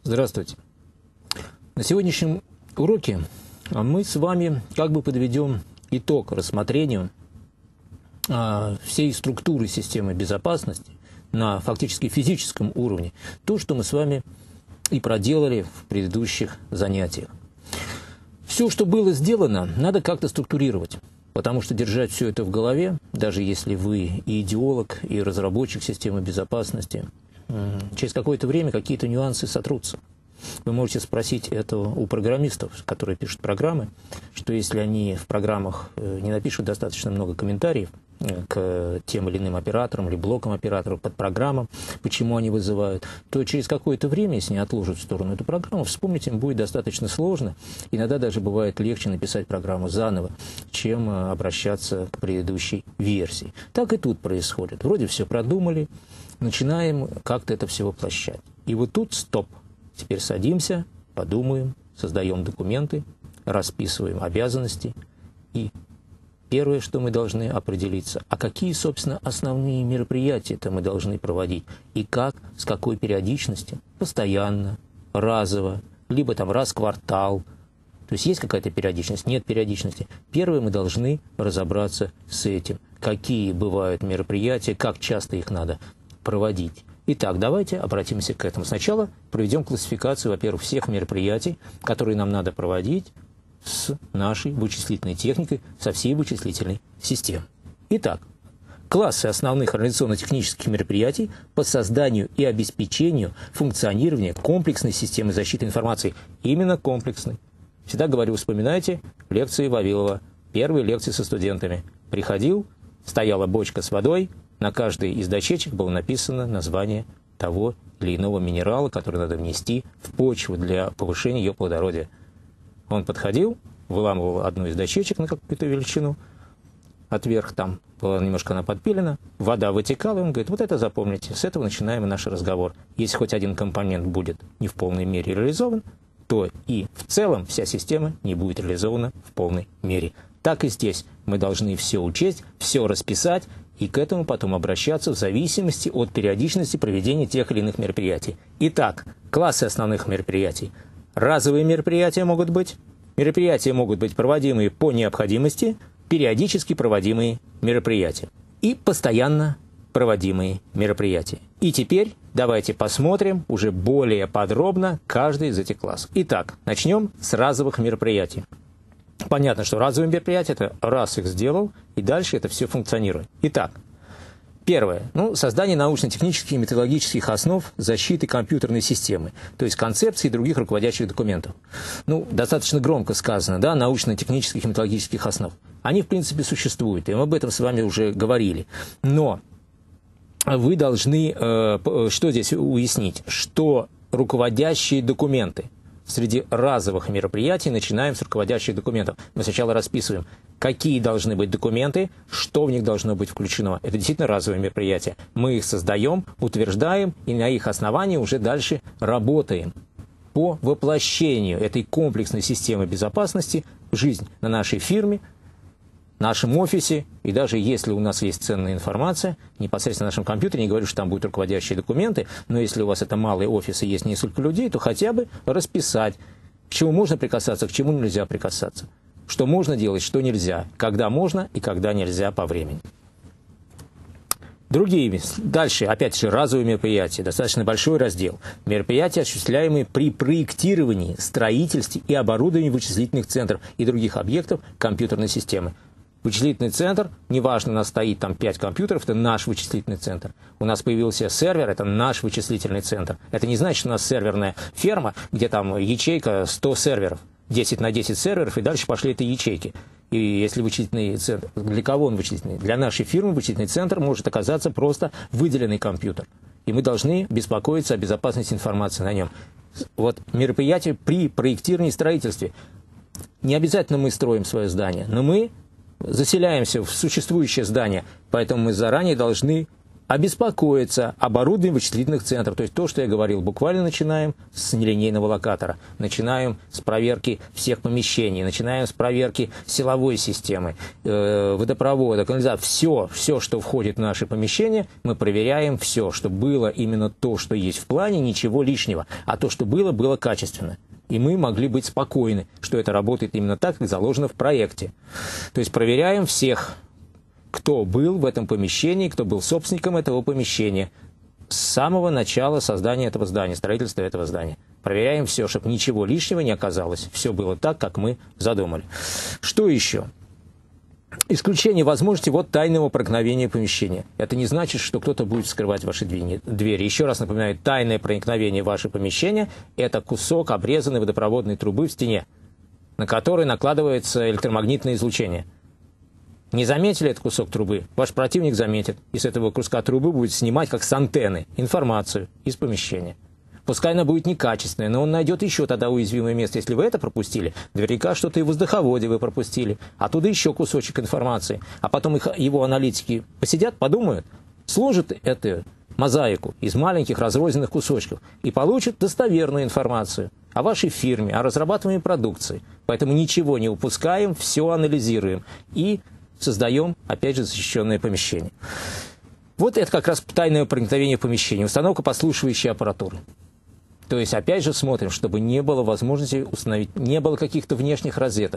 Здравствуйте. На сегодняшнем уроке мы с вами как бы подведем итог рассмотрению всей структуры системы безопасности на фактически физическом уровне. То, что мы с вами и проделали в предыдущих занятиях. Все, что было сделано, надо как-то структурировать. Потому что держать все это в голове, даже если вы и идеолог, и разработчик системы безопасности, через какое-то время какие-то нюансы сотрутся. Вы можете спросить это у программистов, которые пишут программы, что если они в программах не напишут достаточно много комментариев к тем или иным операторам или блокам операторов под программам, почему они вызывают, то через какое-то время, если они отложат в сторону эту программу, вспомнить им будет достаточно сложно. Иногда даже бывает легче написать программу заново, чем обращаться к предыдущей версии. Так и тут происходит. Вроде все продумали, начинаем как-то это все воплощать. И вот тут стоп. Теперь садимся, подумаем, создаем документы, расписываем обязанности. И первое, что мы должны определиться, а какие, собственно, основные мероприятия-то мы должны проводить, и как, с какой периодичностью, постоянно, разово, либо там раз в квартал. То есть какая-то периодичность, нет периодичности. Первое, мы должны разобраться с этим, какие бывают мероприятия, как часто их надо проводить. Итак, давайте обратимся к этому. Сначала проведем классификацию, во-первых, всех мероприятий, которые нам надо проводить с нашей вычислительной техникой, со всей вычислительной системой. Итак, классы основных организационно-технических мероприятий по созданию и обеспечению функционирования комплексной системы защиты информации. Именно комплексной. Всегда говорю, вспоминайте лекции Вавилова, первые лекции со студентами. Приходил, стояла бочка с водой, на каждой из дощечек было написано название того или иного минерала, который надо внести в почву для повышения ее плодородия. Он подходил, выламывал одну из дощечек на какую-то величину, отверх там была немножко она подпилена, вода вытекала, и он говорит, вот это запомните, с этого начинаем наш разговор. Если хоть один компонент будет не в полной мере реализован, то и в целом вся система не будет реализована в полной мере. Так и здесь мы должны все учесть, все расписать, и к этому потом обращаться в зависимости от периодичности проведения тех или иных мероприятий. Итак, классы основных мероприятий. Разовые мероприятия могут быть проводимые по необходимости, периодически проводимые мероприятия и постоянно проводимые мероприятия. И теперь давайте посмотрим уже более подробно каждый из этих классов. Итак, начнем с разовых мероприятий. Понятно, что разовые мероприятия – это раз их сделал, и дальше это все функционирует. Итак, первое. Создание научно-технических и методологических основ защиты компьютерной системы, то есть концепций и других руководящих документов. Достаточно громко сказано, да, научно-технических и методологических основ. Они, в принципе, существуют, и мы об этом с вами уже говорили. Но вы должны, что здесь уяснить, что руководящие документы. Среди разовых мероприятий начинаем с руководящих документов. Мы сначала расписываем, какие должны быть документы, что в них должно быть включено. Это действительно разовые мероприятия. Мы их создаем, утверждаем, и на их основании уже дальше работаем по воплощению этой комплексной системы безопасности в жизнь на нашей фирме, нашем офисе, и даже если у нас есть ценная информация, непосредственно на нашем компьютере, не говорю, что там будут руководящие документы, но если у вас это малый офис и есть несколько людей, то хотя бы расписать, к чему можно прикасаться, к чему нельзя прикасаться, что можно делать, что нельзя, когда можно и когда нельзя по времени. Другие, дальше, опять же, разовые мероприятия, достаточно большой раздел. Мероприятия, осуществляемые при проектировании, строительстве и оборудовании вычислительных центров и других объектов компьютерной системы. Вычислительный центр, неважно, у нас стоит там 5 компьютеров, это наш вычислительный центр. У нас появился сервер, это наш вычислительный центр. Это не значит, что у нас серверная ферма, где там ячейка 100 серверов, 10 на 10 серверов, и дальше пошли эти ячейки. И если вычислительный центр, для кого он вычислительный? Для нашей фирмы вычислительный центр может оказаться просто выделенный компьютер. И мы должны беспокоиться о безопасности информации на нем. Вот мероприятие при проектировании и строительстве. Не обязательно мы строим свое здание, но мы заселяемся в существующее здание, поэтому мы заранее должны обеспокоиться оборудованием вычислительных центров. То есть то, что я говорил, буквально начинаем с нелинейного локатора, начинаем с проверки всех помещений, начинаем с проверки силовой системы, водопровода, канализации. Все, что входит в наши помещения, мы проверяем все, чтобы было именно то, что есть в плане, ничего лишнего. А то, что было, было качественно. И мы могли быть спокойны, что это работает именно так, как заложено в проекте. То есть проверяем всех, кто был в этом помещении, кто был собственником этого помещения с самого начала создания этого здания, строительства этого здания. Проверяем все, чтобы ничего лишнего не оказалось. Все было так, как мы задумали. Что еще? Исключение возможности тайного проникновения помещения. Это не значит, что кто-то будет вскрывать ваши двери. Еще раз напоминаю, тайное проникновение в ваше помещение – это кусок обрезанной водопроводной трубы в стене, на который накладывается электромагнитное излучение. Не заметили этот кусок трубы, ваш противник заметит, и с этого куска трубы будет снимать, как с антенны, информацию из помещения. Пускай она будет некачественная, но он найдет еще тогда уязвимое место. Если вы это пропустили, наверняка что-то и в воздуховоде вы пропустили. Оттуда еще кусочек информации. А потом его аналитики посидят, подумают, сложат эту мозаику из маленьких разрозненных кусочков и получат достоверную информацию о вашей фирме, о разрабатываемой продукции. Поэтому ничего не упускаем, все анализируем и создаем, опять же, защищенное помещение. Вот это как раз тайное проникновение в помещение, установка подслушивающей аппаратуры. То есть, опять же, смотрим, чтобы не было возможности установить, не было каких-то внешних розеток.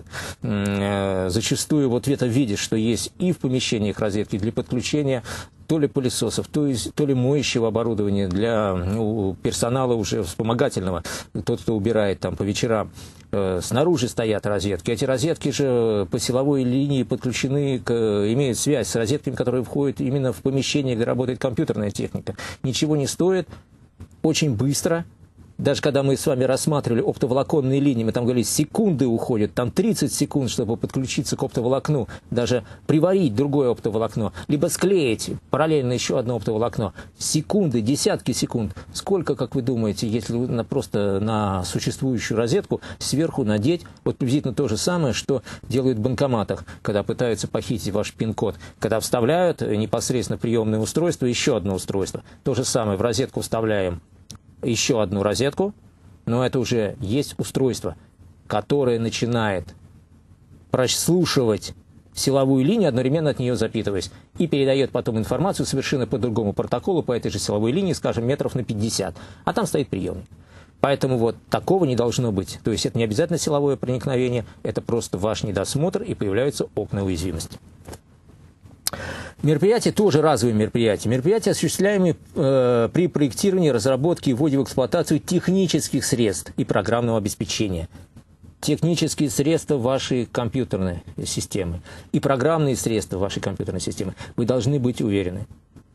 Зачастую вот это видишь, что есть и в помещениях розетки для подключения то ли пылесосов, то ли моющего оборудования для персонала уже вспомогательного, тот, кто убирает там по вечерам. Снаружи стоят розетки. Эти розетки же по силовой линии подключены, имеют связь с розетками, которые входят именно в помещение, где работает компьютерная техника. Ничего не стоит, очень быстро. Даже когда мы с вами рассматривали оптоволоконные линии, мы там говорили, секунды уходят, там 30 секунд, чтобы подключиться к оптоволокну, даже приварить другое оптоволокно, либо склеить параллельно еще одно оптоволокно. Секунды, десятки секунд. Сколько, как вы думаете, если просто на существующую розетку сверху надеть, вот приблизительно то же самое, что делают в банкоматах, когда пытаются похитить ваш пин-код, когда вставляют непосредственно в приемное устройство еще одно устройство. То же самое, в розетку вставляем еще одну розетку, но это уже есть устройство, которое начинает прослушивать силовую линию, одновременно от нее запитываясь, и передает потом информацию совершенно по другому протоколу, по этой же силовой линии, скажем, метров на 50, а там стоит приемник. Поэтому вот такого не должно быть. То есть это не обязательно силовое проникновение, это просто ваш недосмотр, и появляются окна уязвимости. Мероприятия тоже разовые мероприятия. Мероприятия, осуществляемые при проектировании, разработке и вводе в эксплуатацию технических средств и программного обеспечения. Технические средства вашей компьютерной системы и программные средства вашей компьютерной системы. Вы должны быть уверены,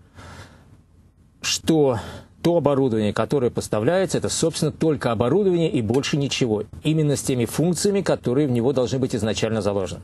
что то оборудование, которое поставляется, это, собственно, только оборудование и больше ничего. Именно с теми функциями, которые в него должны быть изначально заложены.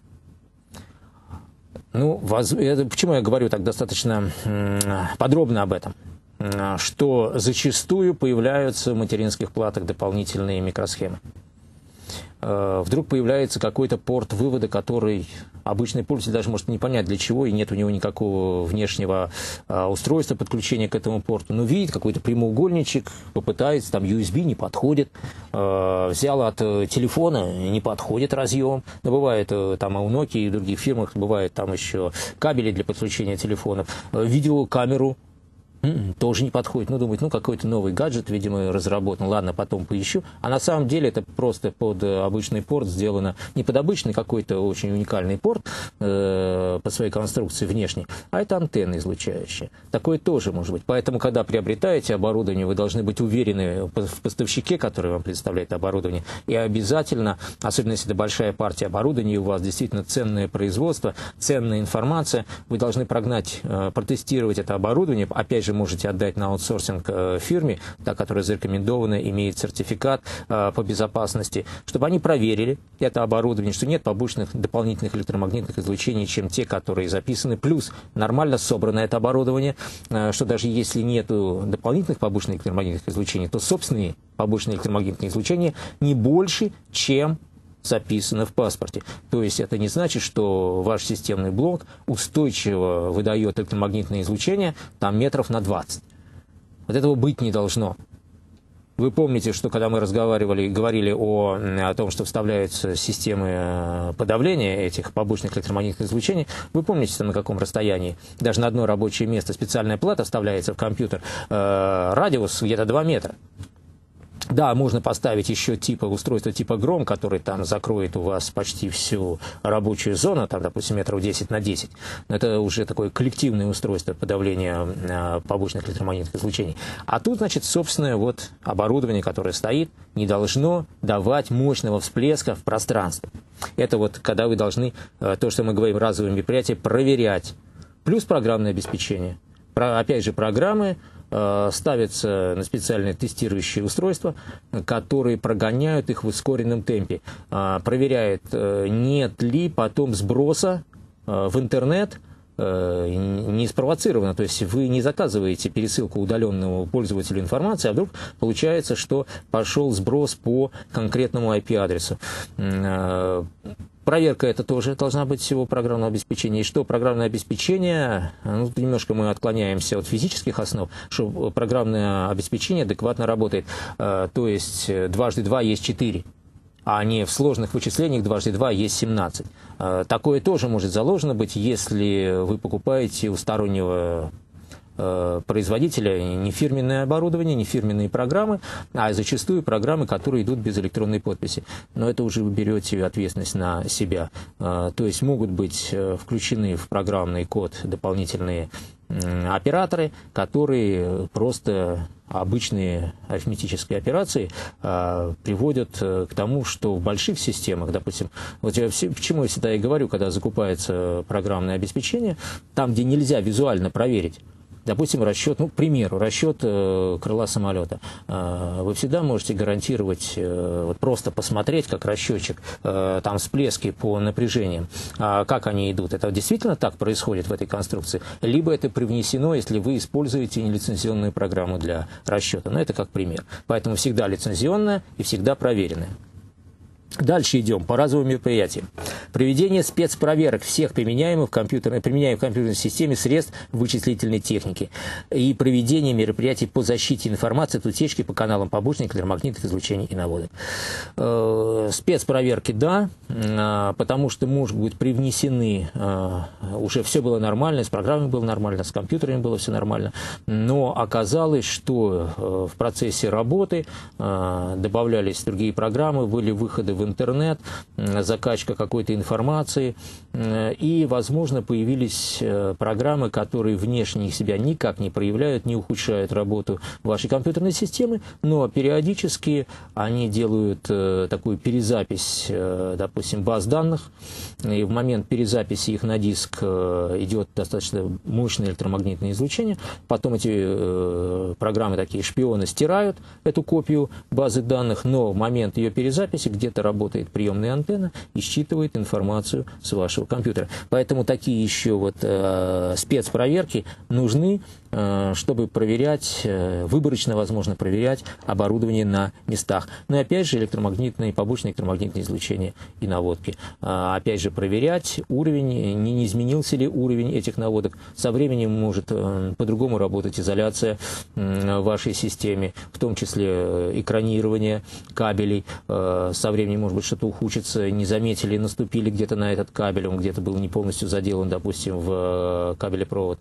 Ну, почему я говорю так достаточно подробно об этом? Что зачастую появляются в материнских платах дополнительные микросхемы. Вдруг появляется какой-то порт вывода, который обычный пользователь даже может не понять для чего, и нет у него никакого внешнего устройства подключения к этому порту. Но видит какой-то прямоугольничек, попытается, там USB не подходит, взял от телефона, не подходит разъем. Но бывает там у Nokia и других фирмах, бывает там еще кабели для подключения телефонов, видеокамеру тоже не подходит. Ну, думает, какой-то новый гаджет, видимо, разработан. Ладно, потом поищу. А на самом деле это просто под обычный порт сделано. Не под обычный какой-то очень уникальный порт по своей конструкции внешней, а это антенна излучающая. Такое тоже может быть. Поэтому, когда приобретаете оборудование, вы должны быть уверены в поставщике, который вам предоставляет оборудование. И обязательно, особенно если это большая партия оборудования, и у вас действительно ценное производство, ценная информация, вы должны прогнать, протестировать это оборудование. Опять же, можете отдать на аутсорсинг фирме, которая зарекомендована, имеет сертификат по безопасности, чтобы они проверили это оборудование, что нет побочных дополнительных электромагнитных излучений, чем те, которые записаны, плюс нормально собрано это оборудование, что даже если нет дополнительных побочных электромагнитных излучений, то собственные побочные электромагнитные излучения не больше, чем записано в паспорте. То есть это не значит, что ваш системный блок устойчиво выдает электромагнитное излучение там метров на 20. Вот этого быть не должно. Вы помните, что когда мы говорили о том, что вставляются системы подавления этих побочных электромагнитных излучений, вы помните, на каком расстоянии? Даже на одно рабочее место специальная плата вставляется в компьютер, радиус где-то 2 метра. Да, можно поставить еще устройство типа Гром, который там закроет у вас почти всю рабочую зону, там, допустим, метров 10 на 10. Но это уже такое коллективное устройство подавления побочных электромагнитных излучений. А тут, значит, собственное вот оборудование, которое стоит, не должно давать мощного всплеска в пространство. Это вот когда вы должны, то, что мы говорим, разовые мероприятия, проверять. Плюс программное обеспечение. Опять же, программы ставятся на специальные тестирующие устройства, которые прогоняют их в ускоренном темпе. Проверяют, нет ли потом сброса в интернет не спровоцировано. То есть вы не заказываете пересылку удаленному пользователю информации, а вдруг получается, что пошел сброс по конкретному IP-адресу. Проверка это тоже должна быть всего программного обеспечения. И что программное обеспечение, ну, немножко мы отклоняемся от физических основ, что программное обеспечение адекватно работает. То есть 2 × 2 есть 4. А не в сложных вычислениях 2 × 2 есть 17. Такое тоже может заложено быть, если вы покупаете у стороннего производителя не фирменное оборудование, не фирменные программы, а зачастую программы, которые идут без электронной подписи. Но это уже вы берете ответственность на себя. То есть могут быть включены в программный код дополнительные операторы, которые просто обычные арифметические операции приводят к тому, что в больших системах, допустим, вот почему я всегда и говорю, когда закупается программное обеспечение, там, где нельзя визуально проверить, допустим, расчет, ну, к примеру, расчет крыла самолета. Вы всегда можете гарантировать, вот просто посмотреть, как расчетчик, там всплески по напряжениям, как они идут. Это действительно так происходит в этой конструкции? Либо это привнесено, если вы используете нелицензионную программу для расчета. Но это как пример. Поэтому всегда лицензионная и всегда проверенная. Дальше идем по разовым мероприятиям. Проведение спецпроверок всех применяемых в компьютерной системе средств вычислительной техники и проведение мероприятий по защите информации от утечки по каналам побочных электромагнитных излучений и наводок. Спецпроверки, да, потому что, может быть, привнесены, уже все было нормально, с программами было нормально, с компьютерами было все нормально, но оказалось, что в процессе работы добавлялись другие программы, были выходы в интернет, закачка какой-то информации, и, возможно, появились программы, которые внешне себя никак не проявляют, не ухудшают работу вашей компьютерной системы, но периодически они делают такую перезапись, допустим, баз данных, и в момент перезаписи их на диск идет достаточно мощное электромагнитное излучение, потом эти программы, такие шпионы, стирают эту копию базы данных, но в момент ее перезаписи где-то работает приемная антенна и считывает информацию с вашего компьютера. Поэтому такие еще вот спецпроверки нужны, чтобы проверять, выборочно, возможно, проверять оборудование на местах. Но и опять же электромагнитные, побочные электромагнитные излучения и наводки. Опять же проверять уровень, не изменился ли уровень этих наводок. Со временем может по-другому работать изоляция в вашей системе, в том числе экранирование кабелей. Со временем, может быть, что-то ухудшится, не заметили, наступили где-то на этот кабель, он где-то был не полностью заделан, допустим, в кабелепровод.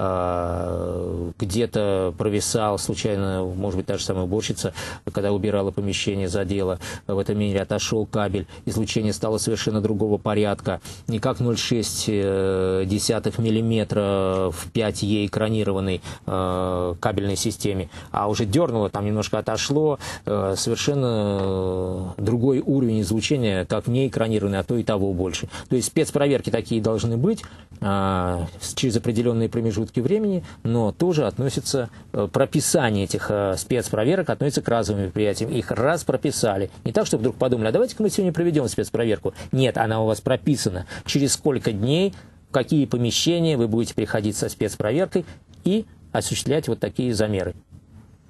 Где-то провисал случайно, может быть, та же самая уборщица, когда убирала помещение, задела, в этом месте отошел кабель, излучение стало совершенно другого порядка, не как 0,6 мм в 5Е экранированной кабельной системе, а уже дернуло, там немножко отошло, совершенно другой уровень излучения, как в неэкранированной, а то и того больше. То есть спецпроверки такие должны быть через определенные промежутки времени, но тоже относится, прописание этих спецпроверок относится к разовым мероприятиям. Их раз прописали. Не так, чтобы вдруг подумали, а давайте-ка мы сегодня проведем спецпроверку. Нет, она у вас прописана. Через сколько дней, в какие помещения вы будете приходить со спецпроверкой и осуществлять вот такие замеры.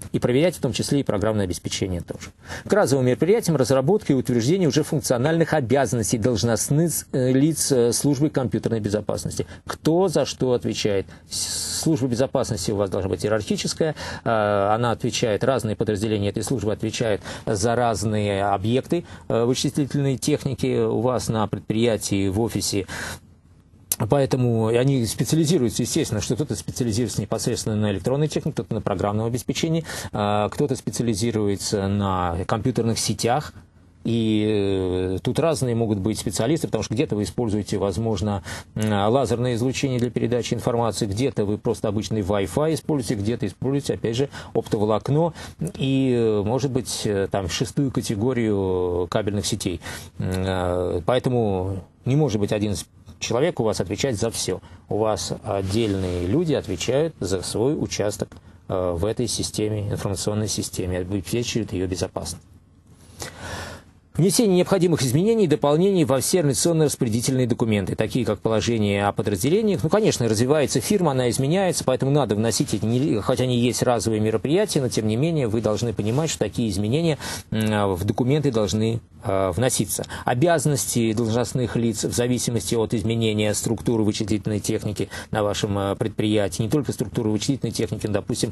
И проверять в том числе и программное обеспечение тоже. К разовым мероприятиям разработка и утверждение уже функциональных обязанностей должностных лиц службы компьютерной безопасности. Кто за что отвечает? Служба безопасности у вас должна быть иерархическая. Она отвечает, разные подразделения этой службы отвечают за разные объекты вычислительной техники у вас на предприятии, в офисе. Поэтому они специализируются, естественно, что кто-то специализируется непосредственно на электронной технике, кто-то на программном обеспечении, кто-то специализируется на компьютерных сетях. И тут разные могут быть специалисты, потому что где-то вы используете, возможно, лазерное излучение для передачи информации, где-то вы просто обычный Wi-Fi используете, где-то используете, опять же, оптоволокно и, может быть, там, 6-ю категорию кабельных сетей. Поэтому не может быть один человек у вас отвечать за все. У вас отдельные люди отвечают за свой участок в этой системе, информационной системе, обеспечивают ее безопасность. Внесение необходимых изменений и дополнений во все организационно-распорядительные документы, такие как положение о подразделениях. Ну, конечно, развивается фирма, она изменяется, поэтому надо вносить эти, хоть они есть разовые мероприятия, но тем не менее вы должны понимать, что такие изменения в документы должны вноситься. Обязанности должностных лиц в зависимости от изменения структуры вычислительной техники на вашем предприятии, не только структуры вычислительной техники, но, допустим,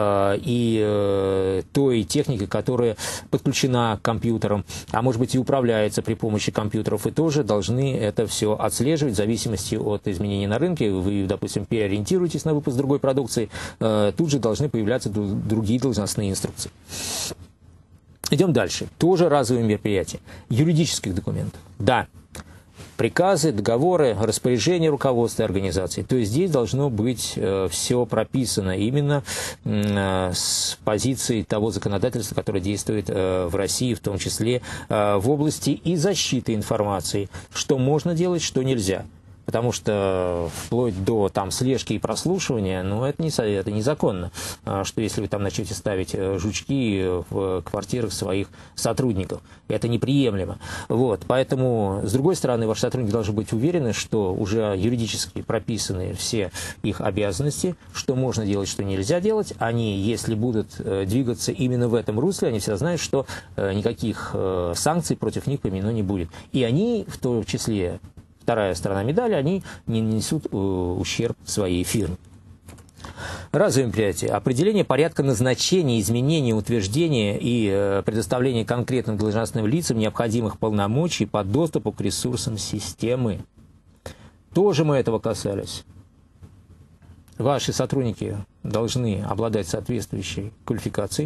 и той техники, которая подключена к компьютерам, а может быть и управляется при помощи компьютеров, и тоже должны это все отслеживать в зависимости от изменений на рынке. Вы, допустим, переориентируетесь на выпуск другой продукции, тут же должны появляться другие должностные инструкции. Идем дальше. Тоже разовые мероприятия. Юридических документов. Да. Приказы, договоры, распоряжения руководства организации. То есть здесь должно быть все прописано именно с позиции того законодательства, которое действует в России, в том числе в области и защиты информации. Что можно делать, что нельзя. Потому что вплоть до там слежки и прослушивания, ну, это незаконно. Что если вы там начнете ставить жучки в квартирах своих сотрудников, это неприемлемо. Вот, поэтому, с другой стороны, ваши сотрудники должны быть уверены, что уже юридически прописаны все их обязанности, что можно делать, что нельзя делать. Они, если будут двигаться именно в этом русле, они всегда знают, что никаких санкций против них применено не будет. И они, в том числе, вторая сторона медали, они не несут ущерб своей фирме. Разовые мероприятия. Определение порядка назначения, изменения, утверждения и предоставления конкретным должностным лицам необходимых полномочий по доступу к ресурсам системы. Тоже мы этого касались. Ваши сотрудники должны обладать соответствующей квалификацией,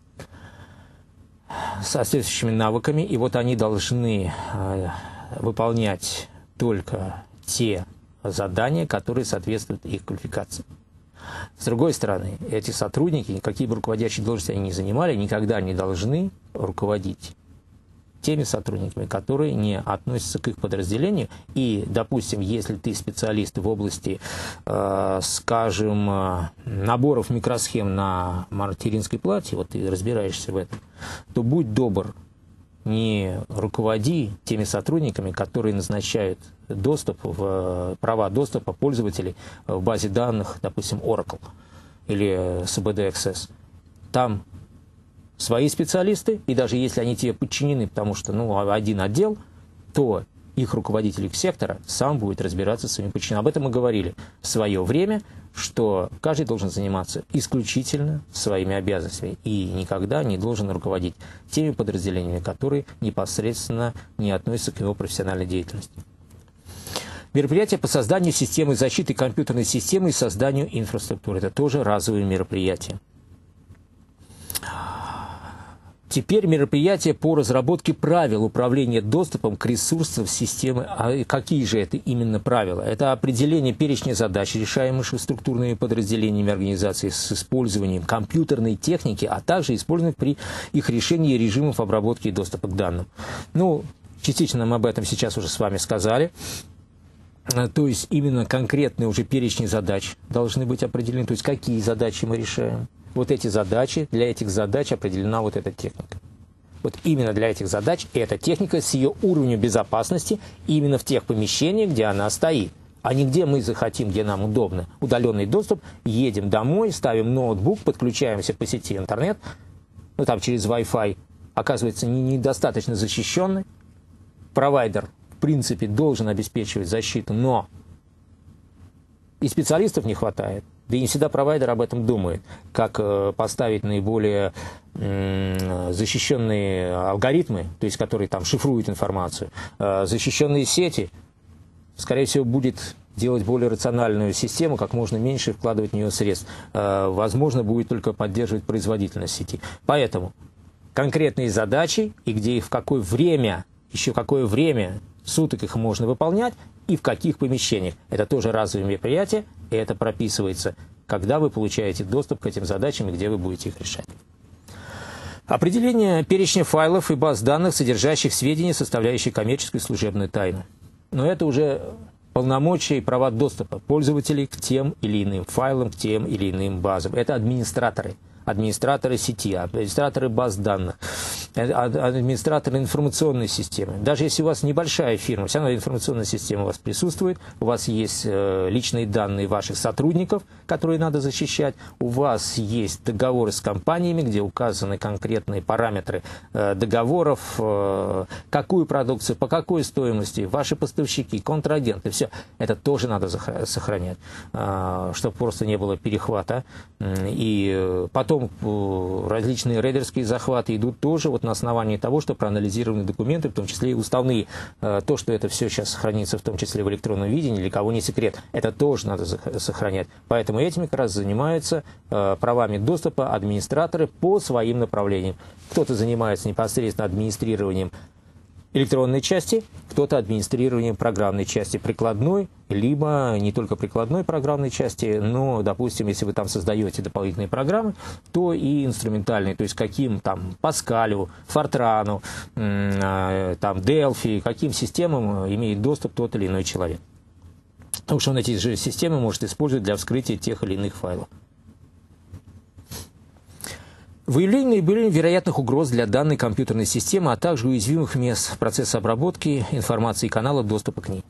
соответствующими навыками, и вот они должны выполнять только те задания, которые соответствуют их квалификации. С другой стороны, эти сотрудники, какие бы руководящие должности они ни занимали, никогда не должны руководить теми сотрудниками, которые не относятся к их подразделению. И, допустим, если ты специалист в области, скажем, наборов микросхем на материнской плате, вот ты разбираешься в этом, то будь добр, не руководи теми сотрудниками, которые назначают доступ, права доступа пользователей в базе данных, допустим, Oracle или SBD Access. Там свои специалисты, и даже если они тебе подчинены, потому что один отдел, то их руководитель сектора сам будет разбираться с своими подчиненными. Об этом мы говорили в свое время, что каждый должен заниматься исключительно своими обязанностями и никогда не должен руководить теми подразделениями, которые непосредственно не относятся к его профессиональной деятельности. Мероприятия по созданию системы защиты компьютерной системы и созданию инфраструктуры. Это тоже разовые мероприятия. Теперь мероприятия по разработке правил управления доступом к ресурсам системы. А какие же это именно правила? Это определение перечня задач, решаемых структурными подразделениями организации с использованием компьютерной техники, а также использованных при их решении режимов обработки и доступа к данным. Ну, частично мы об этом сейчас уже с вами сказали. То есть именно конкретные уже перечни задач должны быть определены. То есть какие задачи мы решаем. Вот эти задачи, для этих задач определена вот эта техника. Вот именно для этих задач эта техника с ее уровнем безопасности именно в тех помещениях, где она стоит. А не где мы захотим, где нам удобно. Удаленный доступ, едем домой, ставим ноутбук, подключаемся по сети интернет, ну там через Wi-Fi, оказывается, недостаточно защищенный. Провайдер, в принципе, должен обеспечивать защиту, но и специалистов не хватает. Да и не всегда провайдер об этом думает, как поставить наиболее защищенные алгоритмы, то есть которые там шифруют информацию, защищенные сети. Скорее всего, будет делать более рациональную систему, как можно меньше вкладывать в нее средств. Возможно, будет только поддерживать производительность сети. Поэтому конкретные задачи и где и в какое время, еще какое время суток их можно выполнять и в каких помещениях. Это тоже разовое мероприятие, и это прописывается, когда вы получаете доступ к этим задачам и где вы будете их решать. Определение перечня файлов и баз данных, содержащих сведения, составляющие коммерческую и служебную тайну. Но это уже полномочия и права доступа пользователей к тем или иным файлам, к тем или иным базам. Это администраторы. Администраторы сети, администраторы баз данных, администраторы информационной системы. Даже если у вас небольшая фирма, вся информационная система у вас присутствует, у вас есть личные данные ваших сотрудников, которые надо защищать, у вас есть договоры с компаниями, где указаны конкретные параметры договоров, какую продукцию, по какой стоимости, ваши поставщики, контрагенты, все. Это тоже надо сохранять, чтобы просто не было перехвата. И потом различные рейдерские захваты идут тоже вот на основании того, что проанализированы документы, в том числе и уставные. То, что это все сейчас хранится, в том числе в электронном виде, ни для кого не секрет. Это тоже надо сохранять. Поэтому этими как раз занимаются правами доступа администраторы по своим направлениям. Кто-то занимается непосредственно администрированием электронной части, кто-то администрированием программной части прикладной, либо не только прикладной программной части, но, допустим, если вы там создаете дополнительные программы, то и инструментальные, то есть каким там Паскалю, Фортрану, там Delphi, каким системам имеет доступ тот или иной человек. Потому что он эти же системы может использовать для вскрытия тех или иных файлов. Выявление наиболее вероятных угроз для данной компьютерной системы, а также уязвимых мест процесса обработки информации и каналов доступа к ней.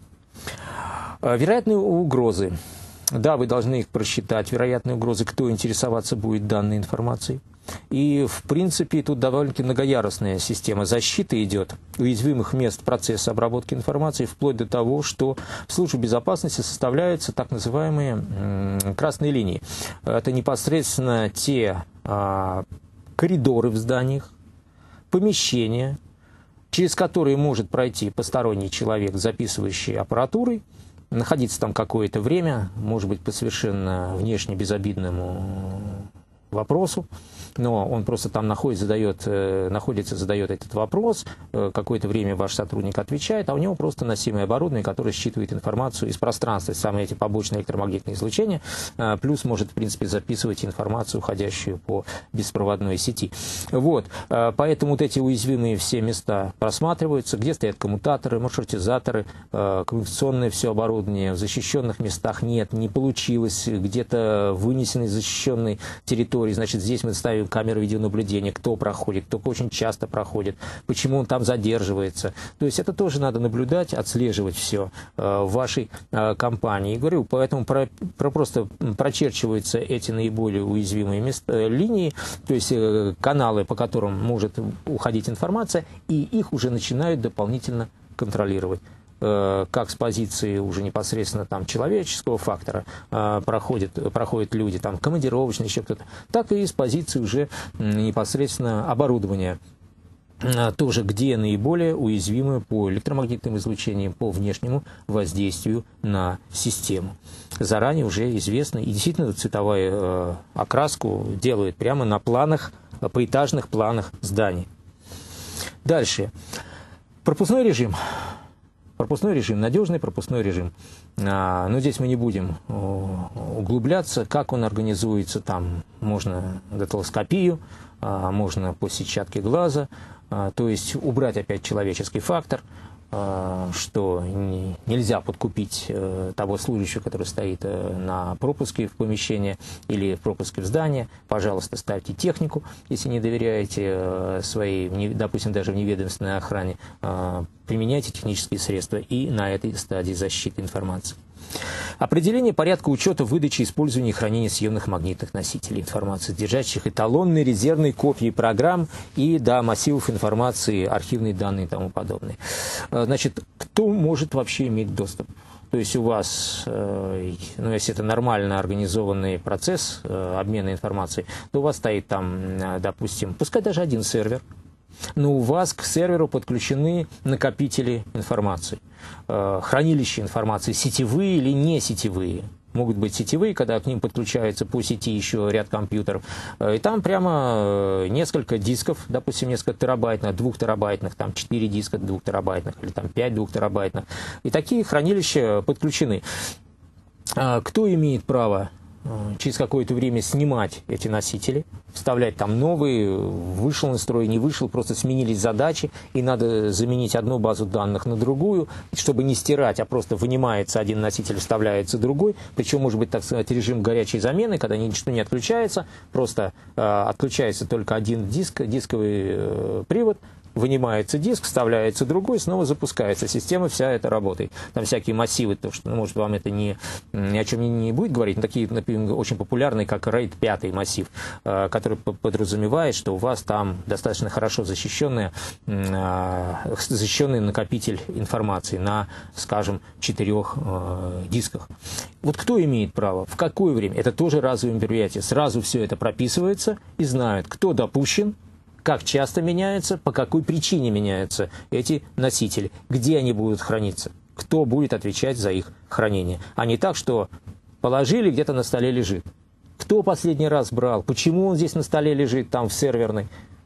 Вероятные угрозы. Да, вы должны их просчитать, вероятные угрозы, кто интересоваться будет данной информацией. И, в принципе, тут довольно-таки многоярусная система защиты идет уязвимых мест процесса обработки информации, вплоть до того, что в службе безопасности составляются так называемые красные линии. Это непосредственно те коридоры в зданиях, помещения, через которые может пройти посторонний человек, записывающий аппаратурой, находиться там какое-то время, может быть, по совершенно внешне безобидному вопросу, но он просто там находится, задает этот вопрос, какое-то время ваш сотрудник отвечает, а у него просто носимое оборудование, которое считывает информацию из пространства, самые эти побочные электромагнитные излучения, плюс может, в принципе, записывать информацию, уходящую по беспроводной сети. Вот, поэтому вот эти уязвимые все места просматриваются, где стоят коммутаторы, маршрутизаторы, коммуникационное все оборудование, в защищенных местах нет, не получилось, где-то вынесены из защищенной территории. Значит, здесь мы ставим камеры видеонаблюдения, кто проходит, кто очень часто проходит, почему он там задерживается. То есть это тоже надо наблюдать, отслеживать все в вашей компании. И говорю, поэтому просто прочерчиваются эти наиболее уязвимые линии, то есть каналы, по которым может уходить информация, и их уже начинают дополнительно контролировать. Как с позиции уже непосредственно там человеческого фактора проходят люди, там командировочные, еще кто-то, так и с позиции уже непосредственно оборудования. Тоже где наиболее уязвимы по электромагнитным излучениям, по внешнему воздействию на систему. Заранее уже известно, и действительно цветовую окраску делают прямо на планах, поэтажных планах зданий. Дальше. Пропускной режим. Пропускной режим, надежный пропускной режим. Но здесь мы не будем углубляться, как он организуется. Там можно дактилоскопию, можно по сетчатке глаза, то есть убрать опять человеческий фактор, что нельзя подкупить того служащего, который стоит на пропуске в помещение или в пропуске в здание. Пожалуйста, ставьте технику, если не доверяете своей, допустим, даже в неведомственной охране. Применяйте технические средства и на этой стадии защиты информации. Определение порядка учета выдачи, использования и хранения съемных магнитных носителей информации, содержащих эталонные резервные копии программ и массивов информации, архивные данные и тому подобное. Значит, кто может вообще иметь доступ? То есть у вас, если это нормально организованный процесс обмена информацией, то у вас стоит там, допустим, пускай даже один сервер, но у вас к серверу подключены накопители информации, хранилища информации, сетевые или не сетевые. Могут быть сетевые, когда к ним подключается по сети еще ряд компьютеров. И там прямо несколько дисков, допустим, несколько терабайтных, 2 терабайтных, там 4 диска 2 терабайтных или там 5 2 терабайтных. И такие хранилища подключены. Кто имеет право через какое-то время снимать эти носители, вставлять там новые, вышел из строя, не вышел, просто сменились задачи, и надо заменить одну базу данных на другую, чтобы не стирать, а просто вынимается один носитель, вставляется другой, причем может быть, так сказать, режим горячей замены, когда ничто не отключается, просто отключается только один диск, дисковый привод, вынимается диск, вставляется другой, снова запускается. Система вся эта работает. Там всякие массивы, то, что, может, вам это ни о чем не будет говорить, но такие, например, очень популярные, как RAID 5 массив, который подразумевает, что у вас там достаточно хорошо защищенный накопитель информации на, скажем, 4 дисках. Вот кто имеет право, в какое время? Это тоже разовое мероприятие. Сразу все это прописывается и знают, кто допущен, как часто меняются, по какой причине меняются эти носители, где они будут храниться, кто будет отвечать за их хранение. А не так, что положили, где-то на столе лежит. Кто последний раз брал, почему он здесь на столе лежит, там в серверной,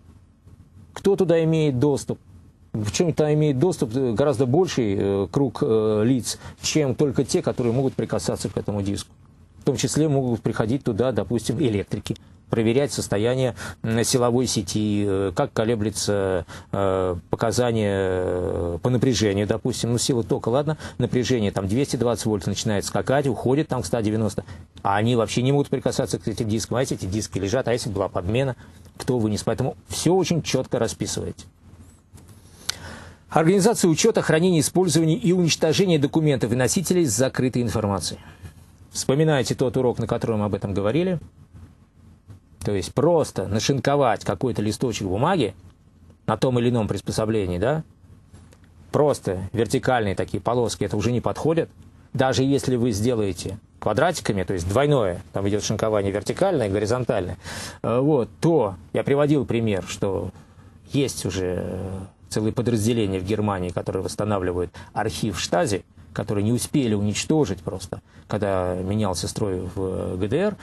кто туда имеет доступ. Причем там имеет доступ гораздо больший круг лиц, чем только те, которые могут прикасаться к этому диску. В том числе могут приходить туда, допустим, электрики, проверять состояние силовой сети, как колеблется показания по напряжению, допустим, сила тока, ладно, напряжение там 220 вольт начинает скакать, уходит там к 190, а они вообще не могут прикасаться к этим дискам, а если эти диски лежат, а если была подмена, кто вынес, поэтому все очень четко расписываете. Организация учета, хранения, использования и уничтожения документов и носителей с закрытой информацией. Вспоминайте тот урок, на котором мы об этом говорили. То есть просто нашинковать какой-то листочек бумаги на том или ином приспособлении, да, просто вертикальные такие полоски, это уже не подходит. Даже если вы сделаете квадратиками, то есть двойное, там идет шинкование вертикальное и горизонтальное, то я приводил пример, что есть уже целые подразделения в Германии, которые восстанавливают архив Штази, которые не успели уничтожить просто, когда менялся строй в ГДР.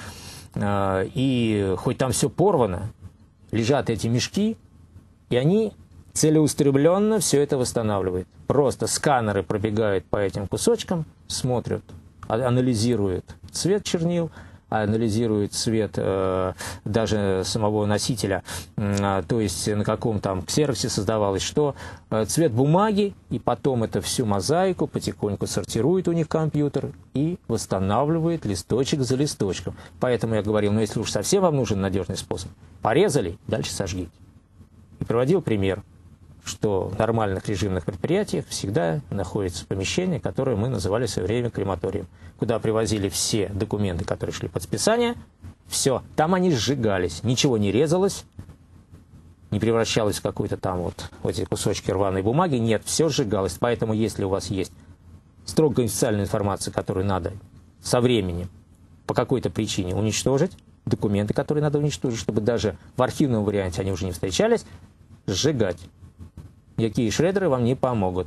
И хоть там все порвано, лежат эти мешки, и они целеустремленно все это восстанавливают. Просто сканеры пробегают по этим кусочкам, смотрят, анализируют цвет чернил, анализирует цвет даже самого носителя, то есть на каком там ксероксе создавалось что, цвет бумаги, и потом это всю мозаику потихоньку сортирует у них компьютер и восстанавливает листочек за листочком. Поэтому я говорил, если уж совсем вам нужен надежный способ, порезали, дальше сожгите. И приводил пример, что в нормальных режимных предприятиях всегда находится помещение, которое мы называли в свое время крематорием, куда привозили все документы, которые шли под списание, все, там они сжигались, ничего не резалось, не превращалось в какой-то там вот эти кусочки рваной бумаги, нет, все сжигалось. Поэтому если у вас есть строго конфиденциальная информация, которую надо со временем по какой-то причине уничтожить, документы, которые надо уничтожить, чтобы даже в архивном варианте они уже не встречались, сжигать. Никакие шредеры вам не помогут.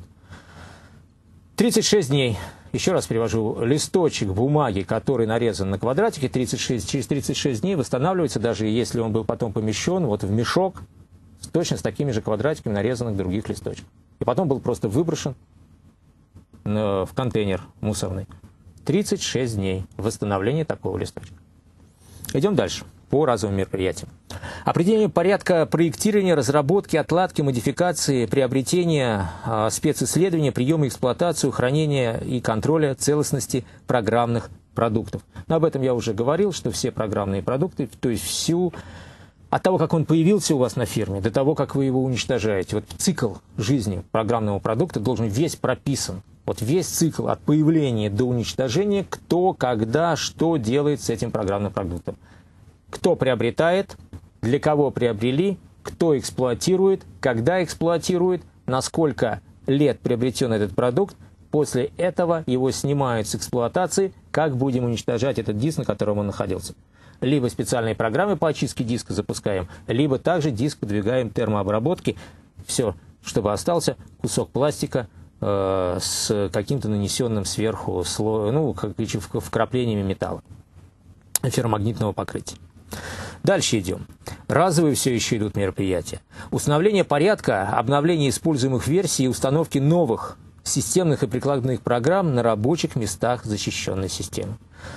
36 дней. Еще раз перевожу. Листочек бумаги, который нарезан на квадратике, через 36 дней восстанавливается, даже если он был потом помещен в мешок, точно с такими же квадратиками нарезанных других листочков. И потом был просто выброшен в контейнер мусорный. 36 дней восстановления такого листочка. Идем дальше. По разовым мероприятиям. Определение порядка проектирования, разработки, отладки, модификации, приобретения, специсследования, приема, эксплуатацию, хранения и контроля целостности программных продуктов. Но об этом я уже говорил, что все программные продукты, то есть от того, как он появился у вас на фирме, до того, как вы его уничтожаете, вот цикл жизни программного продукта должен весь прописан Вот весь цикл от появления до уничтожения, кто, когда, что делает с этим программным продуктом. Кто приобретает, для кого приобрели, кто эксплуатирует, когда эксплуатирует, на сколько лет приобретен этот продукт. После этого его снимают с эксплуатации, как будем уничтожать этот диск, на котором он находился. Либо специальные программы по очистке диска запускаем, либо также диск подвигаем термообработке. Все, чтобы остался кусок пластика с каким-то нанесенным сверху слоем, ну, вкраплениями металла, ферромагнитного покрытия. Дальше идем. Разовые все еще идут мероприятия. Установление порядка, обновление используемых версий и установки новых системных и прикладных программ на рабочих местах защищенной системы.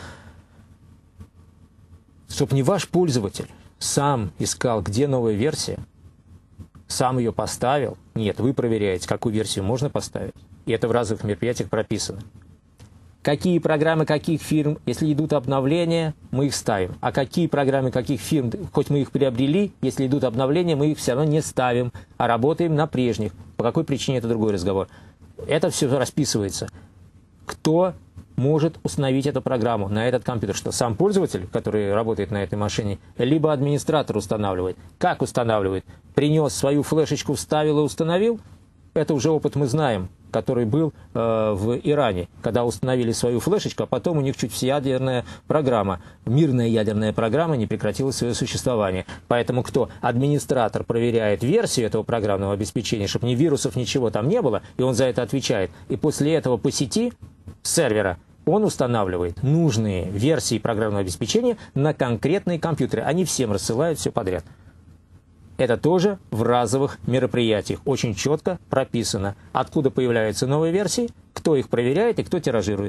Чтобы не ваш пользователь сам искал, где новая версия, сам ее поставил. Нет, вы проверяете, какую версию можно поставить. И это в разовых мероприятиях прописано. Какие программы каких фирм, если идут обновления, мы их ставим. А какие программы каких фирм, хоть мы их приобрели, если идут обновления, мы их все равно не ставим, а работаем на прежних. По какой причине, это другой разговор. Это все расписывается. Кто может установить эту программу на этот компьютер? Что сам пользователь, который работает на этой машине, либо администратор устанавливает. Как устанавливает? Принес свою флешечку, вставил и установил. Это уже опыт мы знаем, который был в Иране, когда установили свою флешечку, а потом у них чуть ядерная программа, мирная ядерная программа не прекратила свое существование. Поэтому кто? Администратор проверяет версию этого программного обеспечения, чтобы ни вирусов, ничего там не было, и он за это отвечает. И после этого по сети сервера он устанавливает нужные версии программного обеспечения на конкретные компьютеры. Они всем рассылают все подряд. Это тоже в разовых мероприятиях очень четко прописано, откуда появляются новые версии, кто их проверяет и кто тиражирует.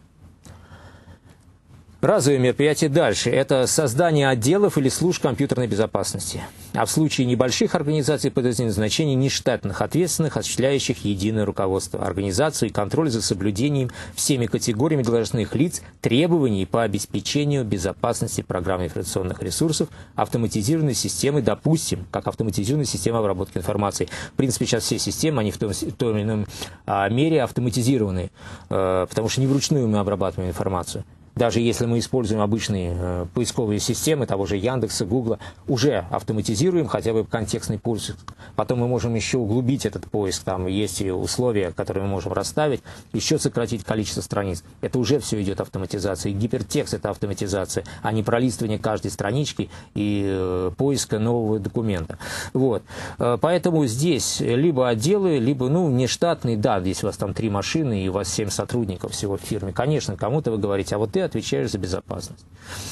Разовые мероприятия дальше. Это создание отделов или служб компьютерной безопасности. А в случае небольших организаций подразделений назначение нештатных ответственных, осуществляющих единое руководство, организацию и контроль за соблюдением всеми категориями должностных лиц требований по обеспечению безопасности программ информационных ресурсов, автоматизированной системы, допустим, как автоматизированная система обработки информации. В принципе, сейчас все системы, они в той или иной мере автоматизированы, потому что не вручную мы обрабатываем информацию. Даже если мы используем обычные поисковые системы, того же Яндекса, Гугла, уже автоматизируем хотя бы контекстный поиск. Потом мы можем еще углубить этот поиск. Там есть и условия, которые мы можем расставить, еще сократить количество страниц. Это уже все идет автоматизация. И гипертекст – это автоматизация, а не пролистывание каждой странички и поиска нового документа. Вот. Поэтому здесь либо отделы, либо нештатные. Да, здесь у вас там 3 машины и у вас 7 сотрудников всего в фирме. Конечно, кому-то вы говорите, а вот ты отвечаешь за безопасность,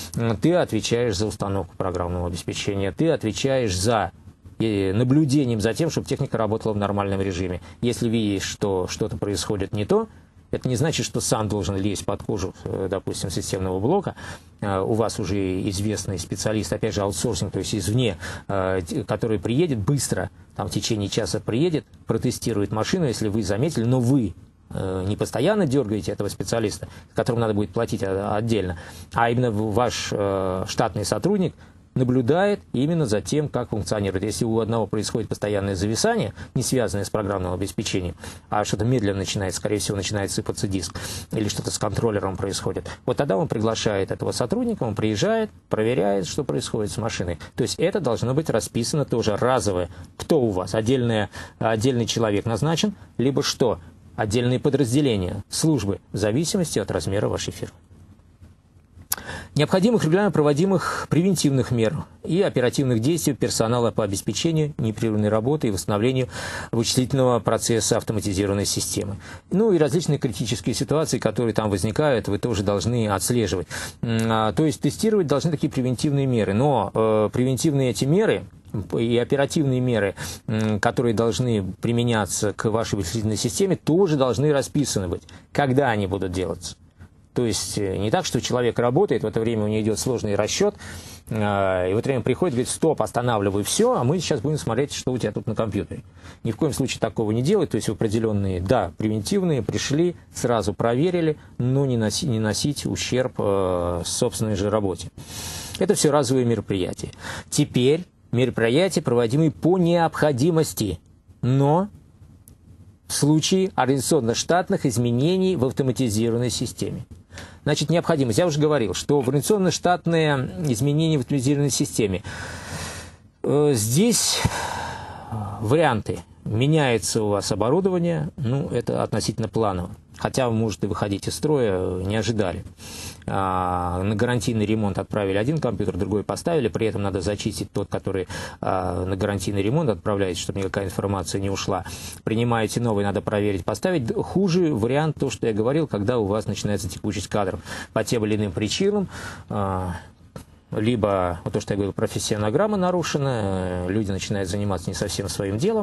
ты отвечаешь за установку программного обеспечения, ты отвечаешь за наблюдением за тем, чтобы техника работала в нормальном режиме. Если видишь, что что-то происходит не то, это не значит, что сам должен лезть под кожу, допустим, системного блока. У вас уже известный специалист, опять же, аутсорсинг, то есть извне, который приедет быстро, там в течение часа приедет, протестирует машину, если вы заметили, но вы не постоянно дергаете этого специалиста, которому надо будет платить отдельно, а именно ваш штатный сотрудник наблюдает именно за тем, как функционирует. Если у одного происходит постоянное зависание, не связанное с программным обеспечением, а что-то медленно начинает, скорее всего, начинает сыпаться диск, или что-то с контроллером происходит, вот тогда он приглашает этого сотрудника, он приезжает, проверяет, что происходит с машиной. То есть это должно быть расписано тоже разовое. Кто у вас? Отдельный человек назначен, либо что? Отдельные подразделения, службы, в зависимости от размера вашей фирмы. Необходимых регулярно проводимых превентивных мер и оперативных действий персонала по обеспечению непрерывной работы и восстановлению вычислительного процесса автоматизированной системы. Ну и различные критические ситуации, которые там возникают, вы тоже должны отслеживать. То есть тестировать должны такие превентивные меры, но превентивные эти меры и оперативные меры, которые должны применяться к вашей вычислительной системе, тоже должны расписаны быть, когда они будут делаться. То есть не так, что человек работает, в это время у него идет сложный расчет, и в это время приходит, говорит, стоп, останавливай все, а мы сейчас будем смотреть, что у тебя тут на компьютере. Ни в коем случае такого не делать, то есть определенные, да, превентивные, пришли, сразу проверили, но не носить ущерб собственной же работе. Это все разовые мероприятия. Теперь мероприятия, проводимые по необходимости, но в случае организационно-штатных изменений в автоматизированной системе. Значит, необходимость. Я уже говорил, что в организационно-штатные изменения в автоматизированной системе. Здесь варианты. Меняется у вас оборудование, ну, это относительно планово. Хотя вы можете выходить из строя, не ожидали. На гарантийный ремонт отправили один компьютер, другой поставили, при этом надо зачистить тот, который на гарантийный ремонт отправляется, чтобы никакая информация не ушла. Принимаете новый, надо проверить, поставить. Хуже вариант, то, что я говорил, когда у вас начинается текучесть кадров по тем или иным причинам. Либо, вот то, что я говорил, профессионограмма нарушена, люди начинают заниматься не совсем своим делом,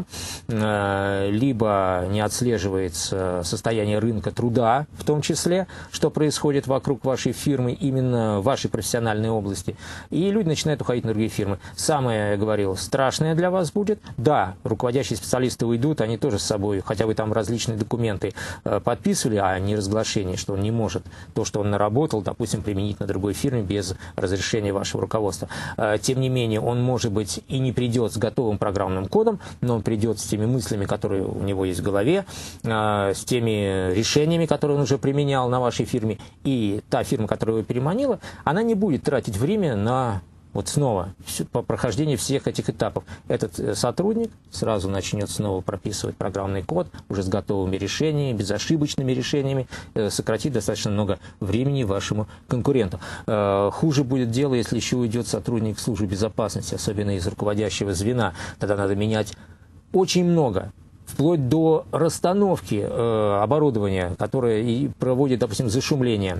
либо не отслеживается состояние рынка труда, в том числе, что происходит вокруг вашей фирмы, именно в вашей профессиональной области, и люди начинают уходить на другие фирмы. Самое, я говорил, страшное для вас будет, да, руководящие специалисты уйдут, они тоже с собой, хотя вы там различные документы подписывали о неразглашении, что он не может то, что он наработал, допустим, применить на другой фирме без разрешения вашего руководства. Тем не менее, он, может быть, и не придет с готовым программным кодом, но он придет с теми мыслями, которые у него есть в голове, с теми решениями, которые он уже применял на вашей фирме, и та фирма, которая его переманила, она не будет тратить время на вот снова по прохождению всех этих этапов. Этот сотрудник сразу начнет снова прописывать программный код уже с готовыми решениями, безошибочными решениями, сократит достаточно много времени вашему конкуренту. Хуже будет дело, если еще уйдет сотрудник службы безопасности, особенно из руководящего звена. Тогда надо менять очень много, вплоть до расстановки оборудования, которое и проводит, допустим, зашумление,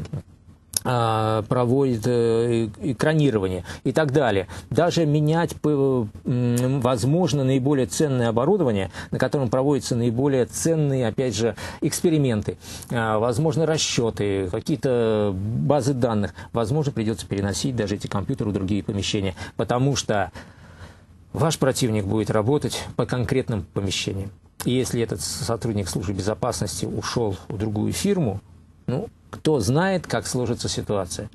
проводит экранирование и так далее. Даже менять, возможно, наиболее ценное оборудование, на котором проводятся наиболее ценные, опять же, эксперименты, возможно, расчеты, какие-то базы данных. Возможно, придется переносить даже эти компьютеры в другие помещения, потому что ваш противник будет работать по конкретным помещениям. И если этот сотрудник службы безопасности ушел в другую фирму, ну, кто знает, как сложится ситуация.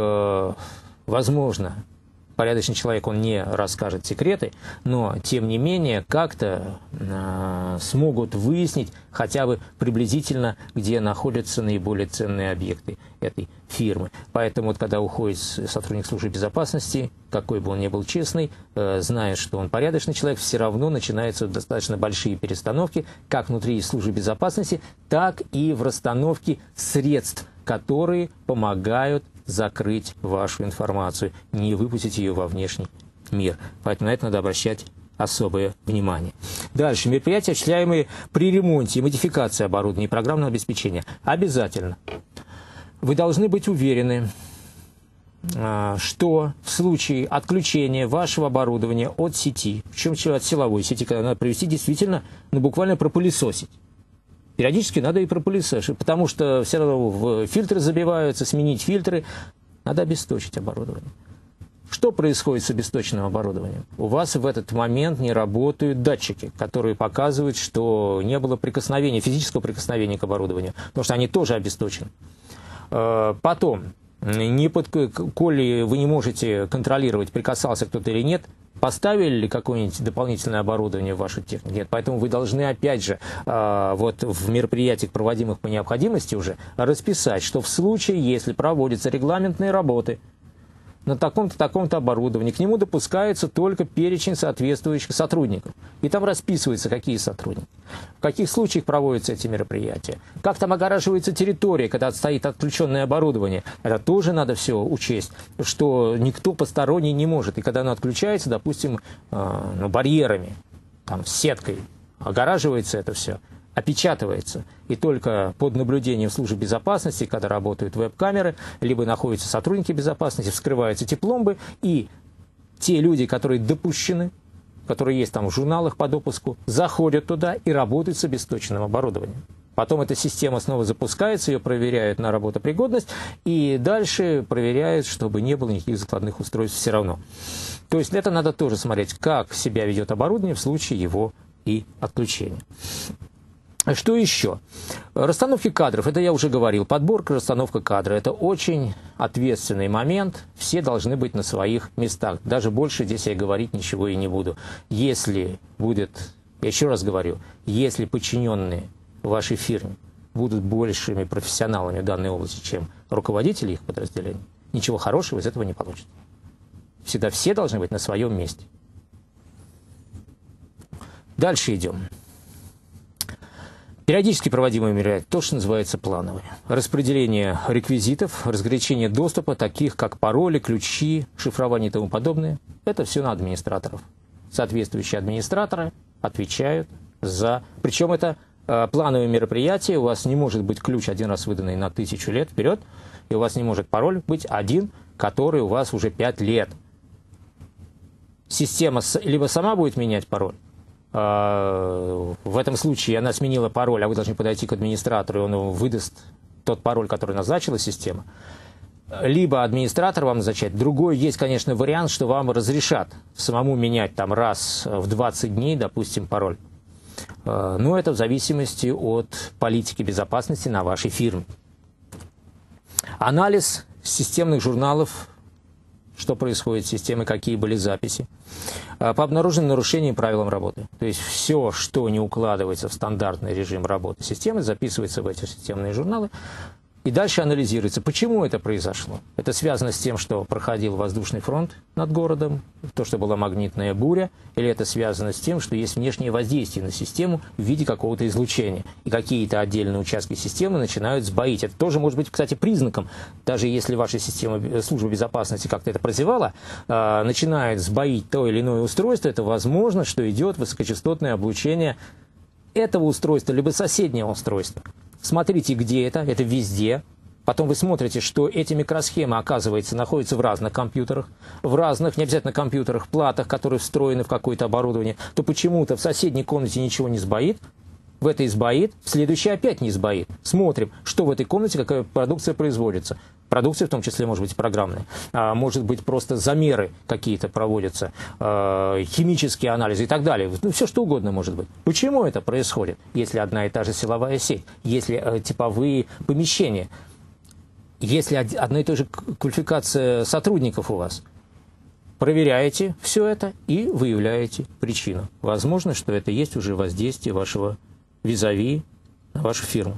Возможно, порядочный человек, он не расскажет секреты, но, тем не менее, как-то смогут выяснить хотя бы приблизительно, где находятся наиболее ценные объекты этой фирмы. Поэтому, вот, когда уходит сотрудник службы безопасности, какой бы он ни был честный, зная, что он порядочный человек, все равно начинаются достаточно большие перестановки, как внутри службы безопасности, так и в расстановке средств, которые помогают закрыть вашу информацию, не выпустить ее во внешний мир. Поэтому на это надо обращать особое внимание. Дальше. Мероприятия, осуществляемые при ремонте и модификации оборудования и программного обеспечения. Обязательно. Вы должны быть уверены, что в случае отключения вашего оборудования от сети, причем от силовой сети, когда надо провести действительно, ну, буквально пропылесосить. Периодически надо и пропылесосить, потому что все равно фильтры забиваются, сменить фильтры, надо обесточить оборудование. Что происходит с обесточенным оборудованием? У вас в этот момент не работают датчики, которые показывают, что не было прикосновения, физического прикосновения к оборудованию, потому что они тоже обесточены. Потом, коли вы не можете контролировать, прикасался кто-то или нет, поставили ли какое-нибудь дополнительное оборудование в вашу технику? Нет. Поэтому вы должны, опять же, вот в мероприятиях, проводимых по необходимости уже, расписать, что в случае, если проводятся регламентные работы на таком-то оборудовании, к нему допускается только перечень соответствующих сотрудников. И там расписывается, какие сотрудники, в каких случаях проводятся эти мероприятия, как там огораживается территория, когда стоит отключенное оборудование. Это тоже надо все учесть, что никто посторонний не может. И когда оно отключается, допустим, барьерами, там, сеткой, огораживается это все, опечатывается, и только под наблюдением службы безопасности, когда работают веб-камеры, либо находятся сотрудники безопасности, вскрываются эти пломбы, и те люди, которые допущены, которые есть там в журналах по допуску, заходят туда и работают с обесточенным оборудованием. Потом эта система снова запускается, ее проверяют на работопригодность, и дальше проверяют, чтобы не было никаких закладных устройств все равно. То есть это надо тоже смотреть, как себя ведет оборудование в случае его и отключения. Что еще? Расстановки кадров, это я уже говорил. Подборка, расстановка кадра – это очень ответственный момент. Все должны быть на своих местах. Даже больше здесь я говорить ничего и не буду. Если будет, я еще раз говорю, если подчиненные в вашей фирме будут большими профессионалами в данной области, чем руководители их подразделений, ничего хорошего из этого не получится. Всегда все должны быть на своем месте. Дальше идем. Периодически проводимые мероприятия, то, что называется плановые. Распределение реквизитов, разграничение доступа, таких как пароли, ключи, шифрование и тому подобное. Это все на администраторов. Соответствующие администраторы отвечают за... Причем это плановые мероприятия. У вас не может быть ключ один раз выданный на 1000 лет вперед, и у вас не может пароль быть один, который у вас уже 5 лет. Система либо сама будет менять пароль, в этом случае она сменила пароль, а вы должны подойти к администратору, и он вам выдаст тот пароль, который назначила система. Либо администратор вам назначает. Другой есть, конечно, вариант, что вам разрешат самому менять там раз в 20 дней, допустим, пароль. Но это в зависимости от политики безопасности на вашей фирме. Анализ системных журналов, что происходит с системой, какие были записи, по обнаруженным нарушениям правилам работы. То есть все, что не укладывается в стандартный режим работы системы, записывается в эти системные журналы и дальше анализируется, почему это произошло. Это связано с тем, что проходил воздушный фронт над городом, то, что была магнитная буря, или это связано с тем, что есть внешнее воздействие на систему в виде какого-то излучения, и какие-то отдельные участки системы начинают сбоить. Это тоже может быть, кстати, признаком, даже если ваша система, служба безопасности как-то это прозевала, начинает сбоить то или иное устройство, это возможно, что идет высокочастотное облучение этого устройства, либо соседнего устройства. Смотрите, где это везде. Потом вы смотрите, что эти микросхемы, оказывается, находятся в разных компьютерах, в разных, не обязательно компьютерах, платах, которые встроены в какое-то оборудование, то почему-то в соседней комнате ничего не сбоит, в этой сбоит, в следующей опять не сбоит. Смотрим, что в этой комнате, какая продукция производится. Продукция, в том числе, может быть программная, может быть просто замеры какие-то проводятся, химические анализы и так далее. Ну, все что угодно может быть. Почему это происходит? Если одна и та же силовая сеть, если типовые помещения, если одна и та же квалификация сотрудников у вас, проверяете все это и выявляете причину. Возможно, что это есть уже воздействие вашего визави на вашу фирму.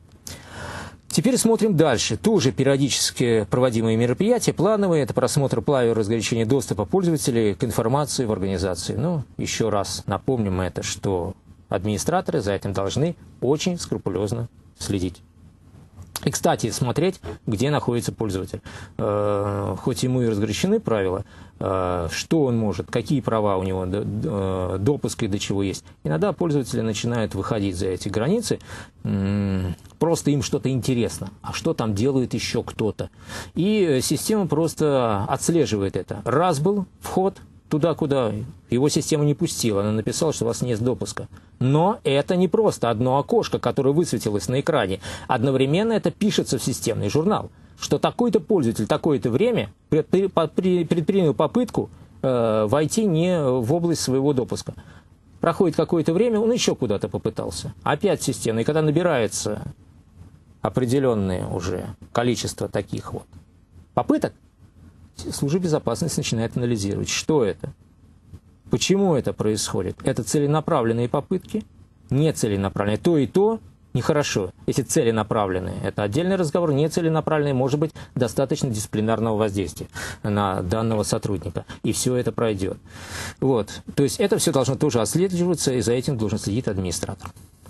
Теперь смотрим дальше. Тоже периодически проводимые мероприятия, плановые. Это просмотр правил разграничения доступа пользователей к информации в организации. Ну, еще раз напомним это, что администраторы за этим должны очень скрупулезно следить. И, кстати, смотреть, где находится пользователь. Хоть ему и разграничены правила, что он может, какие права у него, допуск и до чего есть. Иногда пользователи начинают выходить за эти границы, просто им что-то интересно, а что там делает еще кто-то. И система просто отслеживает это. Раз был вход туда, куда его система не пустила, она написала, что у вас нет допуска. Но это не просто одно окошко, которое высветилось на экране. Одновременно это пишется в системный журнал, что такой-то пользователь такое-то время предпринял попытку войти не в область своего допуска. Проходит какое-то время, он еще куда-то попытался. Опять система. И когда набирается определенное уже количество таких вот попыток, служба безопасности начинает анализировать, что это, почему это происходит. Это целенаправленные попытки, нецеленаправленные. То и то нехорошо. Если целенаправленные, это отдельный разговор, нецеленаправленные, может быть, достаточно дисциплинарного воздействия на данного сотрудника. И все это пройдет. Вот. То есть это все должно тоже отслеживаться, и за этим должен следить администратор.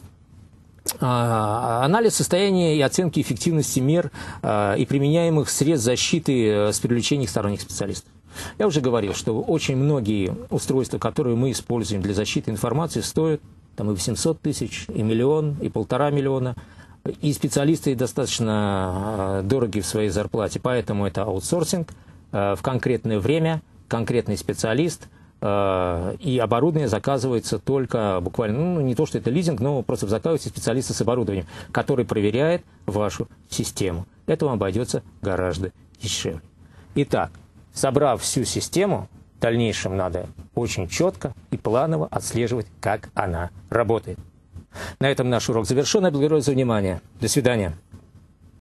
Анализ состояния и оценки эффективности мер и применяемых средств защиты с привлечением сторонних специалистов. Я уже говорил, что очень многие устройства, которые мы используем для защиты информации, стоят там, и 800 тысяч, и 1 миллион, и 1,5 миллиона. И специалисты достаточно дороги в своей зарплате, поэтому это аутсорсинг в конкретное время, конкретный специалист. И оборудование заказывается только буквально, ну, не то, что это лизинг, но просто заказываются специалисты с оборудованием, который проверяет вашу систему. Это вам обойдется гораздо дешевле. Итак, собрав всю систему, в дальнейшем надо очень четко и планово отслеживать, как она работает. На этом наш урок завершен. Благодарю за внимание. До свидания.